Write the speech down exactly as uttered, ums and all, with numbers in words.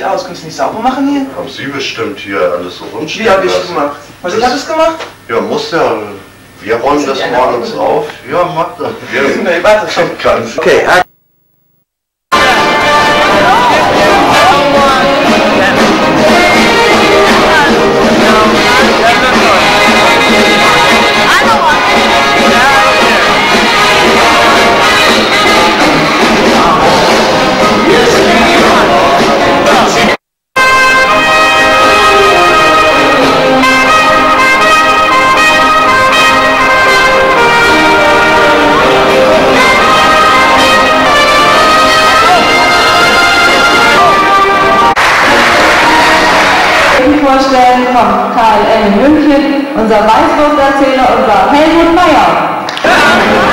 aus. Kannst du nicht sauber machen hier? Haben Sie bestimmt hier alles so rumstehen Wie habe ich lassen. gemacht? Was, ich habe es gemacht? Ja, muss ja. Wir räumen das morgens auf. Ja, mach das. Ja. Nee, warte schon. Ganz. Okay, vorstellen vom K L M in München, unser Weißwursterzähler, unser Helmut Meyer.